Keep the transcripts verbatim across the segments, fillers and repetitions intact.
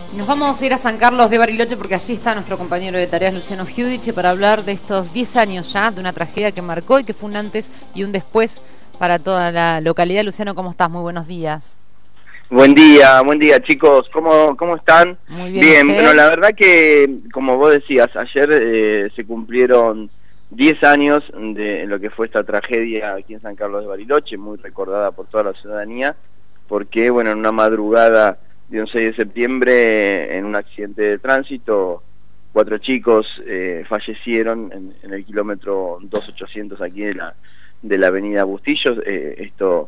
Nos vamos a ir a San Carlos de Bariloche porque allí está nuestro compañero de tareas Luciano Giudice para hablar de estos diez años ya de una tragedia que marcó y que fue un antes y un después para toda la localidad. Luciano, ¿cómo estás? Muy buenos días. Buen día, buen día chicos, ¿cómo, cómo están? Muy bien. Bien, ¿usted? bueno, la verdad que, como vos decías, ayer eh, se cumplieron diez años de lo que fue esta tragedia aquí en San Carlos de Bariloche, muy recordada por toda la ciudadanía, porque, bueno, en una madrugada de un seis de septiembre, en un accidente de tránsito, cuatro chicos eh, fallecieron en, en el kilómetro dos mil ochocientos aquí de la, de la avenida Bustillos. Eh, esto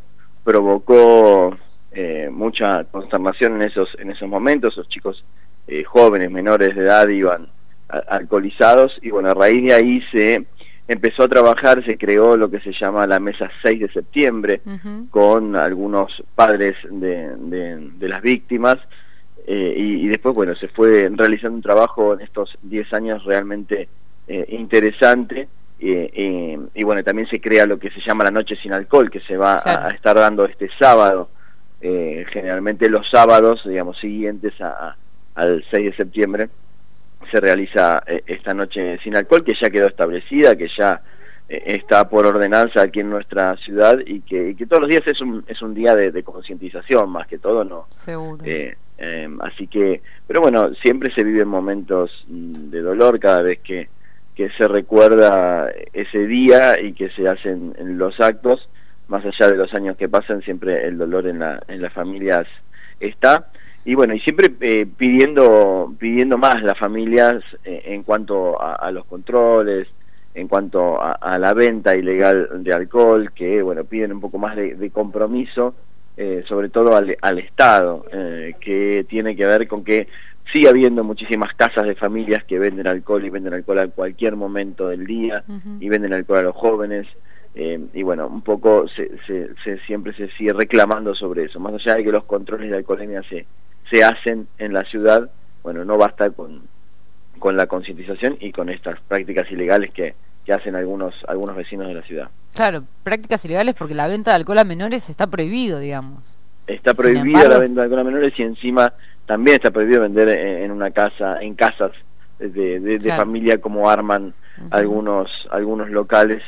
provocó eh, mucha consternación en esos, en esos momentos. Los chicos eh, jóvenes, menores de edad, iban a, alcoholizados, y bueno, a raíz de ahí se empezó a trabajar, se creó lo que se llama la mesa seis de septiembre, uh-huh. con algunos padres de, de, de las víctimas, eh, y, y después, bueno, se fue realizando un trabajo en estos diez años realmente eh, interesante, eh, eh, y bueno, también se crea lo que se llama la noche sin alcohol, que se va claro. a, a estar dando este sábado, eh, generalmente los sábados, digamos, siguientes a, a, al seis de septiembre, se realiza eh, esta noche sin alcohol, que ya quedó establecida, que ya eh, está por ordenanza aquí en nuestra ciudad, y que, y que todos los días es un, es un día de, de concientización, más que todo, ¿no? Seguro. Eh, eh, así que, pero bueno, siempre se viven momentos de dolor cada vez que, que se recuerda ese día y que se hacen los actos, más allá de los años que pasan, siempre el dolor en, la, en las familias está. Y bueno, y siempre eh, pidiendo pidiendo más las familias eh, en cuanto a, a los controles, en cuanto a, a la venta ilegal de alcohol, que bueno, piden un poco más de, de compromiso, eh, sobre todo al, al Estado, eh, que tiene que ver con que sigue habiendo muchísimas casas de familias que venden alcohol y venden alcohol a cualquier momento del día, uh-huh. y venden alcohol a los jóvenes. Eh, y bueno, un poco se, se, se, siempre se sigue reclamando sobre eso, más allá de que los controles de alcoholemia se se hacen en la ciudad. Bueno, no basta con, con la concientización y con estas prácticas ilegales que, que hacen algunos algunos vecinos de la ciudad. Claro, prácticas ilegales porque la venta de alcohol a menores está prohibido, digamos. Está prohibida embargo, la venta de alcohol a menores, y encima también está prohibido vender en, en una casa, en casas de, de, de claro. familia, como arman uh-huh. algunos algunos locales.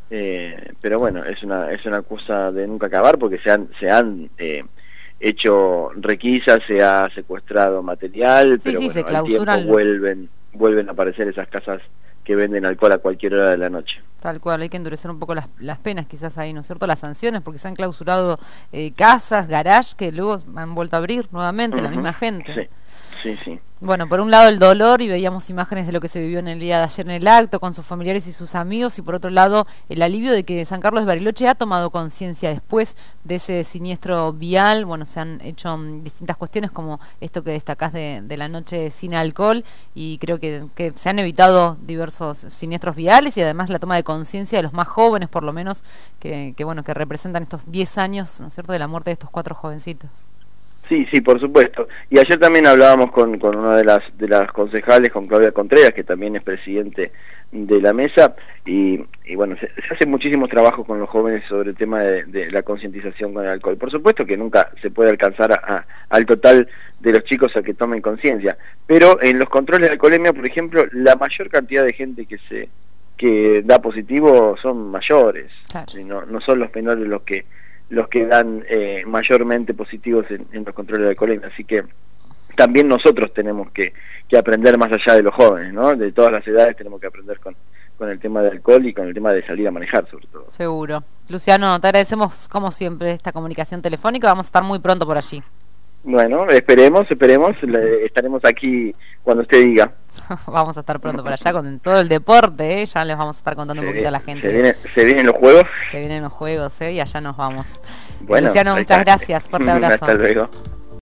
Eh, pero bueno, es una es una cosa de nunca acabar, porque se han se han eh, hecho requisas, se ha secuestrado material, sí, pero sí, bueno, se al tiempo vuelven vuelven a aparecer esas casas que venden alcohol a cualquier hora de la noche. Tal cual, hay que endurecer un poco las, las penas quizás ahí, ¿no es cierto? Las sanciones, porque se han clausurado eh, casas, garage, que luego han vuelto a abrir nuevamente, uh-huh. la misma gente. Sí, sí, sí. Bueno, por un lado el dolor, y veíamos imágenes de lo que se vivió en el día de ayer en el acto con sus familiares y sus amigos, y por otro lado el alivio de que San Carlos de Bariloche ha tomado conciencia después de ese siniestro vial. Bueno, se han hecho um, distintas cuestiones, como esto que destacás de, de la noche sin alcohol, y creo que, que se han evitado diversos siniestros viales, y además la toma de conciencia de los más jóvenes, por lo menos, que, que bueno, que representan estos diez años, ¿no es cierto?, de la muerte de estos cuatro jovencitos. Sí, sí, por supuesto. Y ayer también hablábamos con, con una de las de las concejales, con Claudia Contreras, que también es presidente de la mesa, y, y bueno, se, se hace muchísimos trabajos con los jóvenes sobre el tema de, de la concientización con el alcohol. Por supuesto que nunca se puede alcanzar a, a, al total de los chicos a que tomen conciencia, pero en los controles de alcoholemia, por ejemplo, la mayor cantidad de gente que se que da positivo son mayores, claro. no, no son los menores los que los que dan eh, mayormente positivos en, en los controles de alcoholemia. Así que también nosotros tenemos que, que aprender más allá de los jóvenes, ¿no? De todas las edades tenemos que aprender con, con el tema del alcohol y con el tema de salir a manejar, sobre todo. Seguro. Luciano, te agradecemos como siempre esta comunicación telefónica, vamos a estar muy pronto por allí. Bueno, esperemos, esperemos, le, estaremos aquí cuando usted diga. Vamos a estar pronto por allá con todo el deporte, ¿eh? Ya les vamos a estar contando se un poquito viene, a la gente. Se, viene, se vienen los juegos. Se vienen los juegos, ¿eh? Y allá nos vamos. Bueno, Luciano, muchas gracias, fuerte abrazo. Hasta luego.